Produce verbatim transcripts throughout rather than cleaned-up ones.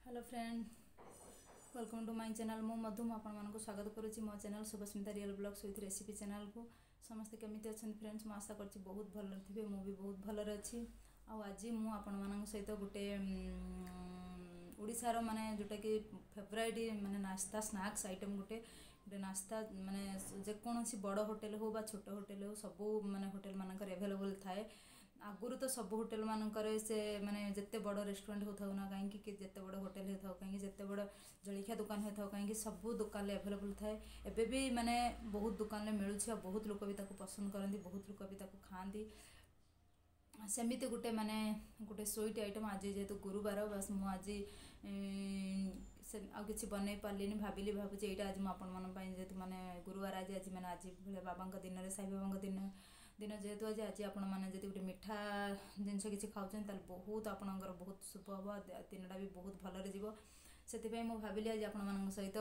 Hello friend, welcome to my channel. मु मधु आपण मानक स्वागत करुच्ची मो channel Shubhasmita real blogs with recipe channel को। समस्ते केमिति अछन फ्रेंड्स, मु आशा करछि बहुत भल थिबे। मु भी बहुत भल अछि। आ आज मु आपण मानक सहित गोटे ओडिसा रो माने जोटा कि फेवरेट माने नाश्ता स्नैक्स आइटम गोटे गोटे नाश्ता माने जेकोसी बड़ होटेल हो बा छोट होटेल हो सबू माने होटेल मानकर अवेलेबल थाए। आगुरी तो सब होटेल मानकर से माने जिते बड़ रेस्टोरेंट होता ना कहीं जिते बड़ होटेल होता कहीं जिते बड़ जलखिया दुकान होता कहीं सब दुकान अवेलेबल थाए। एबे भी माने बहुत दुकान मिलूँ, बहुत लोग भी ताको पसंद करती, बहुत लोग भी ताको खाती। सेमिति गोटे माने गोटे स्वीट आइटम आज जेहेतु गुरुवार बस मु आज से आउ कि बनई पार्ली भाविली भावुँ यहाँ आज मुझे जेहेतु माने गुरुवार आज आज मैंने आज बाबा दिन में साई बाबा दिन दिन जेहेतु आज आज आपण मैंने गोटे मीठा जिनस किसी खाऊँ बहुत आपणकर बहुत शुभ हम दिनटा भी बहुत भलरे जीव से मुझे भाविली आज आपण मान सहित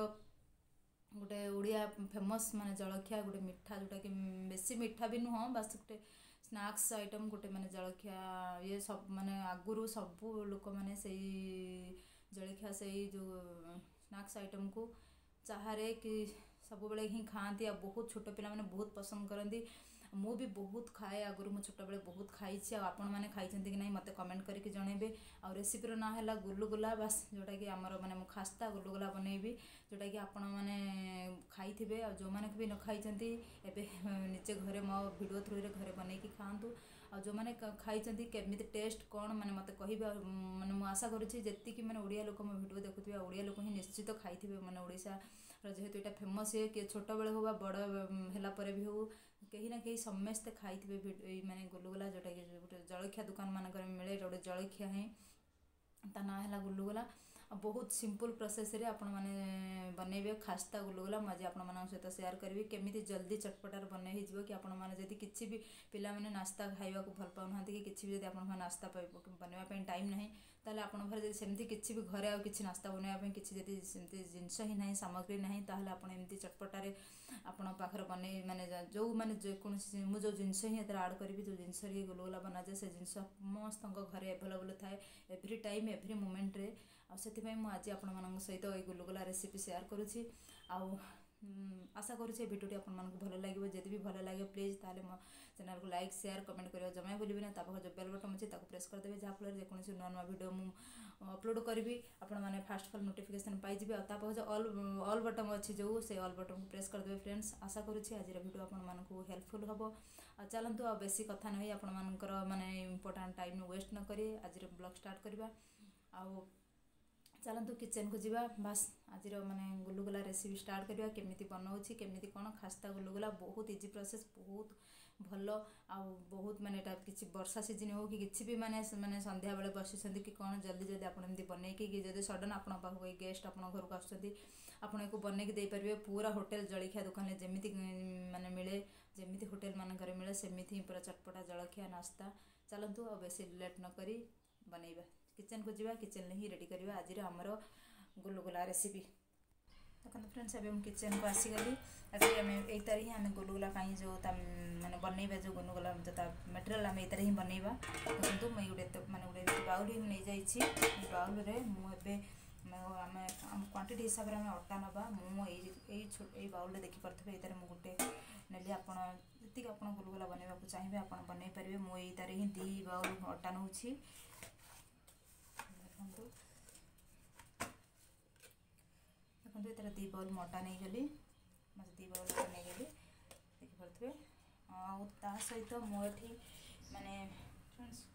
गोटे ओडिया फेमस माने जलखिया गोटे मीठा जोटा कि बेसी मीठा भी नुह बस गोटे स्नैक्स आइटम गोटे माने जलखिया ये सब माने आगुरु सबू लोक माने से जलखिया से जो स्नैक्स आइटम को चाहे कि सब बेले ही खाती। बहुत छोट पिला माने बहुत पसंद करती। मु भी बहुत खाए आगुरी मु छोट बेले बहुत खाई। आपण मैंने खाई कि नहीं मत कमेंट करके जनइबे। आ रेसिपीर ना है गुलुगुला बस जोटा कि आमर माने मु खास्ता गुलुगुला बनइबी जोटा कि आपण मैंने खाई थे। आ जो मैंने भी न खाई एबे निजे घरे मो वीडियो थ्रू रे घरे बनईकी खातु। आ जो मैंने खाई केमी टेस्ट कौन माने मत कहे माने मु आशा करुच्ची जी मैंने ओडिया लोक मो वीडियो देखुए ओडिया लोक ही निश्चित खाई माने ओडिशा जेहेतु यहाँ फेमस है कि छोट बेले हो बड़ है भी हो कहीं ना कहीं समस्ते खाई माने गुलुगुला जोटा कि गोटे जलखिया दुकान मानक मिले गोटे जलखिया ही ता ना है गुलुगुला। बहुत सिंपल प्रोसेस रे आपण माने बनइबे खास्ता गुलुगुला। मुझे आपण मान सहित शेयर करी केमी जल्दी चटपटार बनई हो कि आपण मैंने जदि किसी भी पिला माने नाश्ता खाइबा को भल पाउना कि किसी भी जब आप नाश्ता बनवाई टाइम ना ताले आपण घर जब सेमती किसी भी घरे आ किसी नाश्ता बनवाई किसी जदि सेमती जिनस ही ना सामग्री ना ताले आपण एमती चटपटारे आपण पाखर बनई माने जो माने जेकोसी मु जो जिनस ही आड करी जो जिनस गुलुगुला बना जाए से जिन समस्त घरे एभेलेबल थाए एव्री टाइम एव्री मोमेंट रे। से आज आपण मान सहित ये गुलुगुला रेसिपी शेयर करुच्ची। आउ आशा करुच्छे भिडियोटी आपण मानक भल लगे। जदि भी भल लगे प्लीज ताले मो चैनल को लाइक शेयर कमेंट करियो जमा भूलिबे ना। तापर जो बेल बटन अच्छे ताको प्रेस करदेबे जहाँफल जेकोसी नुआ नुआ वीडियो मु अपलोड करी आपण मैंने फास्ट फल नोटिफिकेशन पाइबे। तापर जो ऑल ऑल बटन अच्छी जो से ऑल बटन को प्रेस करदेबे फ्रेंड्स। आशा करुच्छे आज वीडियो आपण मानक हेल्पफुल हम। आ चलतु आ बेसी कथा नहीं आपण मानकर माने इंपोर्टेंट टाइम वेस्ट न करी आज ब्लॉग स्टार्ट करवा। आउ चलतु किचन को जीवा बस आज माने गुलुगुला रेसिपी स्टार्ट करवा केमिति बनाऊँगी केमिति कौन खास्ता गुलुगुला बहुत इजी प्रोसेस बहुत भल। आउ बहुत माने किसी वर्षा सीजन हो कि किसी भी माने माने संध्या बेले बसी कि कौन जल्दी जल्दी आप बनईकी कि जब सडन आपण पाखक गेस्ट आप घर को आसुँच आपण को बनईकी देपारे पूरा होटेल जलखिया दुकान जमीती माने मिले जमीती होटेल मानक मिले सेमिति पूरा चटपटा जलखिया नाश्ता। चलतु आ बेसी लेट न करी बनइबा किचन को जीवा किचन ही रेडी करवा आज आमर गुलुगुला रेसिपी। देखो फ्रेंड्स अभी किचन को आसीगली अभी आम यही तार ही आम गुलुगुला कहीं जो मैंने बनइबा जो गुलुगुला जो मटेरियल आम यही ही बनइबा। देखो मुझे गोटे मैंने गोटे बाउल ही नहीं जाइए बाउल रे मुझे आम क्वांटिटी हिसाब से आम अटा नवा मुझे बाउल देखिपे ये गोटे नेली आप जी आप गुलुगुला बनवा चाहिए आप बनई पारे मुझे तार ही दी बाउल अटा नौ देखो ये दी बाउल मोटा नहीं गली मत दी बाउल मोटा नहीं गली देखिपे आ सहित मुझे माने फ्रेंड्स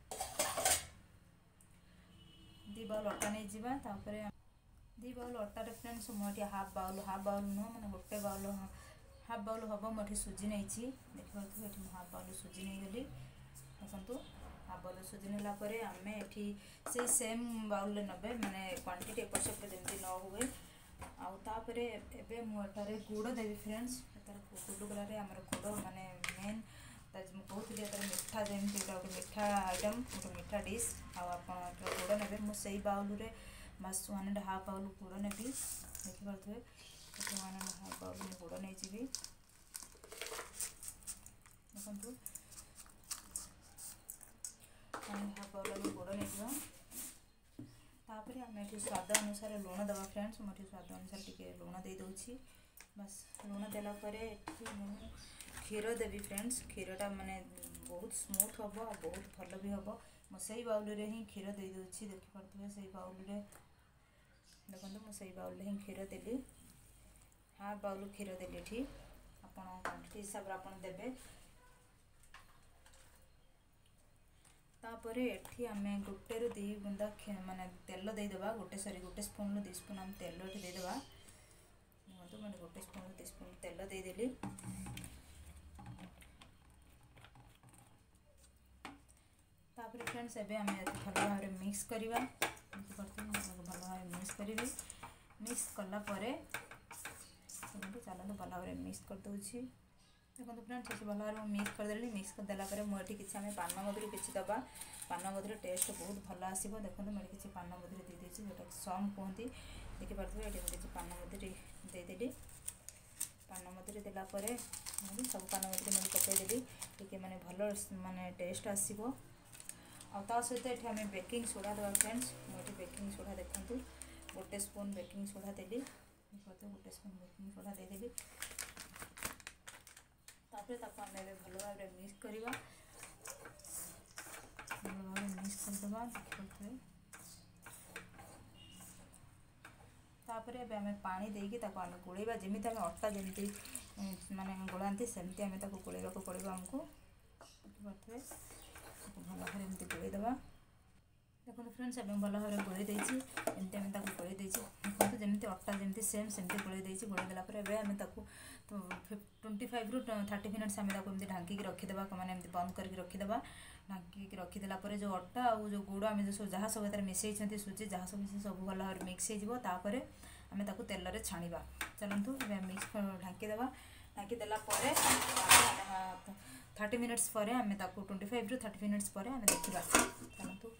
दी बाउल अटा नहीं जावा तापर दी बाउल अटारे फ्रेंड्स मुझे हाफ बाउल हाफ बाउल नुह मैंने गोटे बाउल हाफ बाउल हम मुझे सुजी नहीं देखिए ये हाफ बाउल सुजी नहीं गली देखो हाफ बाउल सुजी नालापर आम ये से सेम बाउल नबे माने क्वांटिटी एपट सेपट जमी न हुए। आउे एवं मुझे गुड़ देवी फ्रेंड्स गुलुगुला आमर गुड़ माने मेन कहती है मीठा जमी गोटे मीठा आइटम गोटे मीठा डिश आप गुड़ ने मुझे बाउल रे बस वन एंड हाफ बाउल गुड़ ने देखिपे वन एंड हाफ बाउल गुड़ नहीं जी देखु वन एंड हाफ बाउल गुड़ नहीं तापर आम ये स्वाद अनुसार लुण दवा फ्रेंड्स। मुझे स्वाद अनुसार टी लुण दे दूँ बस। लुण देलापर क्षीर देवी फ्रेंड्स। क्षीरटा माने बहुत स्मूथ हम और बहुत भल भी हम। मुझे बाउल रे ही क्षीर दे दूँगी देखिपे से बाउल रे देखो मुझे बाउल ही क्षीर देली हाफ बाउल क्षीर देली ठीक आपन क्वांटिटी हिसाब से आपन देबे। तापर एठी आमे गोटे रु दी बुंदा माने तेल देदेबा गोटे सॉरी गोटे स्पून रु दी स्पून आम तेल एठी देदेबा। देखो मैंने गोटे स्पून रु दी स्पून तेल देदेली। तापर फ्रेंड्स एबे आमे भल भाव में मिक्स करवा भल भाव में मिक्स करी मिक्स कला परे चलते भल भाव में मिक्स कर दूची। देखो फ्रेंड्स ये भल भाव मिक्स करदेली। मिक्स करदेला मुझे किसी आम पान मधुरी किसी दबा पान मधुरी टेस्ट बहुत भल आसो। देखो मुझे किसी पान मधुरी दे देती जोटा सम कहती देखिपे ये किसी पान मधुरी देदेली। पान मधुरी देलापर सब पान मधुरी मुझे पकईदेली टी मैंने भल माने टेस्ट आसो। आ सहित ये आम बेकिंग सोडा देवा फ्रेंड्स। मुझे बेकिंग सोडा देखूँ गोटे स्पून बेकिंग सोडा देली गोटे स्पून बेकिंग सोडा देदेली। तापर आम भल भाव में मिक्स करवा भल भाव में मिक्स करदे देखिए। तापर ए आम पानी देकी आम गोलेबा जमी आम अटा जमी माने गोलांती सेमती आम गोलेबा को पड़ो आमको देखिपे भल भाव में गोलेदेवा। देखो फ्रेंड्स आम भल भाव में गोले देती एमती आम गोले देखो जमी अटा जमी सेम सेमती गोले देती गोलेदेला आम ट्वेंटी फाइव रु थर्टी मिनिट्स आम एमती ढांकी रखीदे मैंने एमती बंद करके रखीदे। ढांकी रखीदेला जो अटा और जो गुड़ आम जो जहाँ सब मिसई सुजी जहाँ सब मिसे सब भल भाव मिक्स होपर आम तेल में छाणा। चलतु मिक्स ढांकीदे ढांकीदेला थर्टी मिनिट्स पर आम ट्वेंटी फाइव रु थर्टी मिनिट्स पर आम देखा। चलतु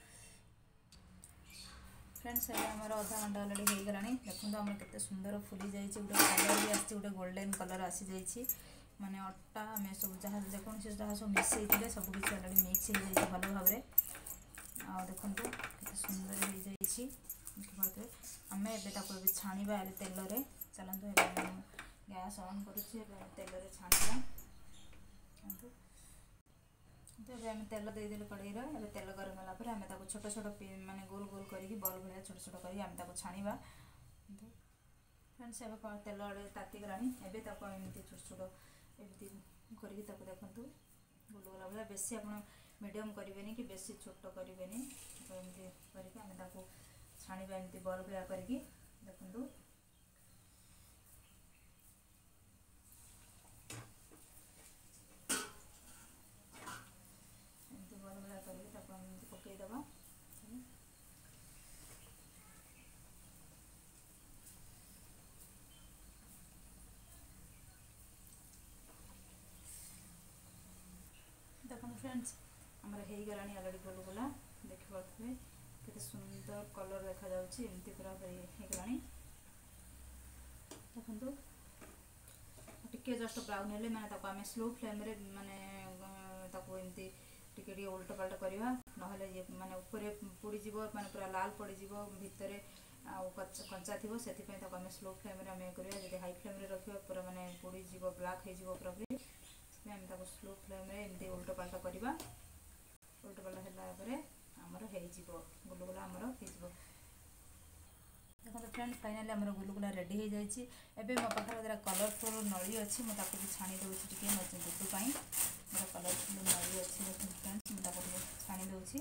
फ्रेंड्स ये आम अधा घंटा अलरेडी हो गला। देखो आम के सुंदर फुली जाइए गोटे कलर भी आसी गोटे गोल्डन कलर आसी जाइए माने अटा आम सब जहाँ जेकोसी जहाँ सब मिसई थे सब किसी अलरेडी मिक्स हो जाए भल भाव में। आ देखो के सुंदर हो जाइए देखिए आम एबे छाणा तेल रे। चलतु गैस ऑन करुँचे तेल रे छाणा। तो ये आम तेल देदेलु कड़े ए तेल गरम होगा आम छोट छोट माने गोल गोल करके बॉल भाया छोट छोट कर छाणा। फ्रेंड्स एबे तेल ताती गला एमती छोट छोट एमती करके देखु गुलगुला भाया बेसी आप मीडियम करेंगे कि बेसी छोट करेंगे एमती करके आम छाणा एमती बॉल भाया करके देखु। पकईदबा देखो फ्रेंड्स आमर हो गला अलरेडी गुलगुला देखिपे के सुंदर कलर देखा जामती पूरा होगला। देखो टिके जस्ट ब्राउन हेले मैंने आम स्लो फ्लेम रे माने एमती टिके उल्टा पाल्टा करवा ना ये माने ऊपर पोड़ीज माने पूरा लाल पड़ज भितर कंचा थी से आम स्लो फ्लेम रे आम कर हाई फ्लेम रे रखा पूरा माने पोड़ीज ब्लाक हो पूरा आम स्लो फ्लेम रे एमती उल्टा पाल्टा करवा। उल्टा पाल्टा है आमर हो गुलगुला आमर हो। देखो फ्रेंड फाइनाली आमर गुलगुला रेडी हो जाए। एबे मो पाखे कलरफुल नली अच्छी मुझे छाणी दूसरी टी मो दुधुपाई मोर कलरफुल नली अच्छी फ्रेंड्स मुझे छाणी दूसरी।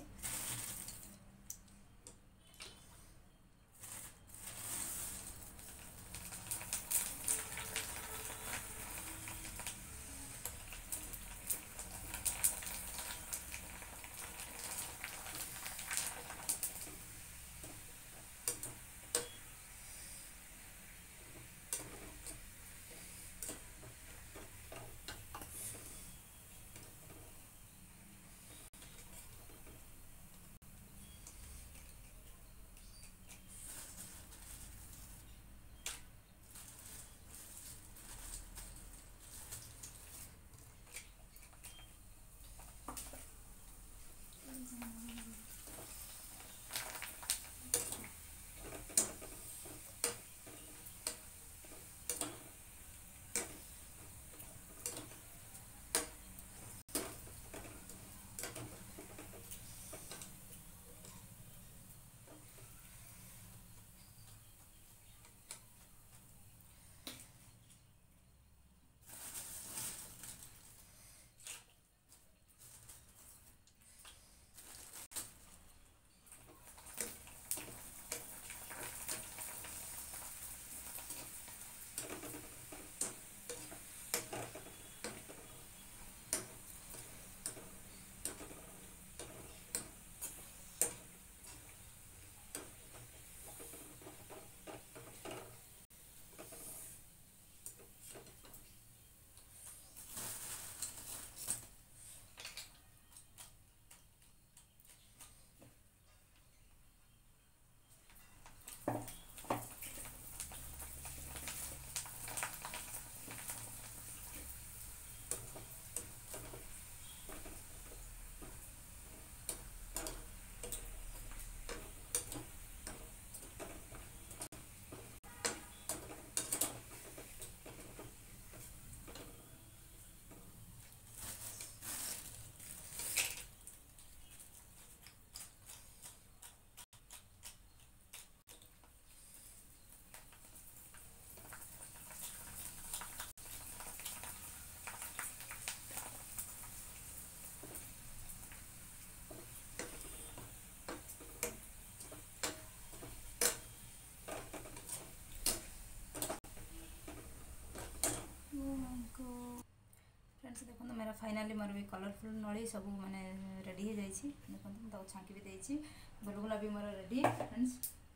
फाइनाली मोर भी कलरफुल नली सब माने रेडी हो जाइए देखो तो छांकी भी देइछि गुलगुला भी मोर रेडी फ्रेंड्स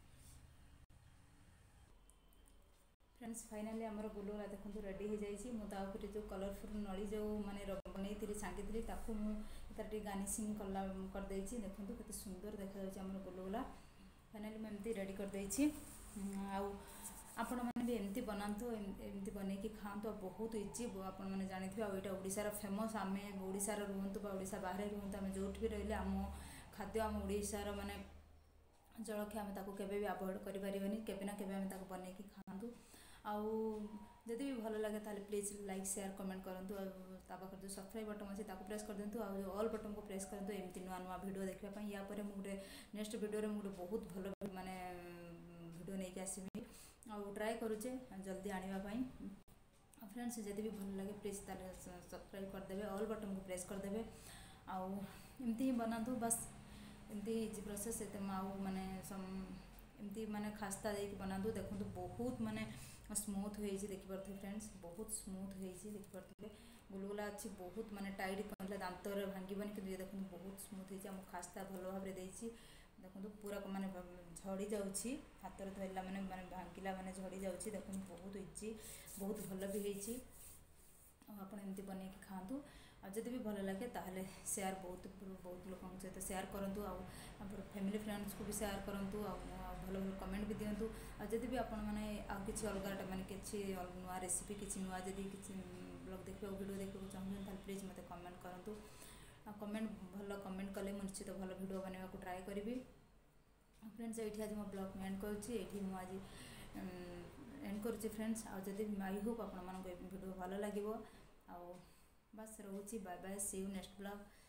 फ्रेंड्स फाइनाली आमर गुलगुला देखो रेडी हो जाइए मुझे जो कलरफुल नली जो माने बनई छांकी थी ताकू मुझे गार्निशिंग कला करदे देखो केते सुंदर देखा आमर गुलगुला फाइनाली मुझे रेडी करदे आउ आपण मैंने भी एमती बनातु एमती बनईकी खातु बहुत इजी आपण मैंने जानी आईटा ओडिशार फेमस आम ओडिशार रुहतु ओडिशा बाहर रुहतु आम जो भी रही आम खाद्य आम ओडिशार माने जलखिया आम ताको केबे भी अवॉइड करि परिबनी केबे ना केबे आम ताको बनईकी खातु आउ जदि भी भल लगे ताले प्लीज लाइक शेयर कमेंट करंतु पाखर जो सब्सक्राइब बटन अच्छे ताको प्रेस कर दिंतु आ जो ऑल बटन को प्रेस करंतु एमती नुआ नुआ वीडियो देखा पई या परे मुझे नेक्स्ट वीडियो रे मुझे बहुत भल माने वीडियो नहीं के आसीबी आउ ट्राए करुचे जल्दी आने फ्रेंड्स जदि भी भल लगे प्लीज ताले सब्सक्राइब करदे ऑल बटन को प्रेस करदे आउ एमती ही बनातु बस एमती इजी प्रोसेस एते आउ माने एमती माने खास्ता देके बनातु देखो बहुत माने स्मूथ हो देखि परथे फ्रेंड्स बहुत स्मूथ हो देखि परथे गुलगुला अच्छी बहुत माने टाइट कहले दांत रे भांगीबनी कि देखो बहुत स्मूथ हो खास्ता भल भाव रे देछि देखो पूरा माने झड़ी जाउछि हाथ रे धरला माने माने भांगिला माने झड़ी जाउछि देखो बहुत इजी बहुत भल भी होइछि आप एमती बन के खातु आ जदि भी भल लगे ताहले शेयर बहुत बहुत लोक सहित शेयर करूँ आ फैमिली फ्रेंड्स को भी शेयर करूँ आ भल भल कमेंट भी दिंतु आ जदि भी आपण मैंने आउ कि अलग माने किसी नुआ रेसिपी किसी नुआ जदि किसी ब्लॉग देखा वीडियो देखा चाहूँ ताहले प्लीज मत कमेंट करूँ आ कमेंट भल कमेंट कले निश्चित भल वीडियो बनवा को ट्राए करी फ्रेंड्स ये आज मो ब्लॉग में एंड करुँची मुझे एंड करुँची फ्रेंड्स आ जदि आई होप आपण वीडियो भल लगे आ बस रोची bye bye see you next blog.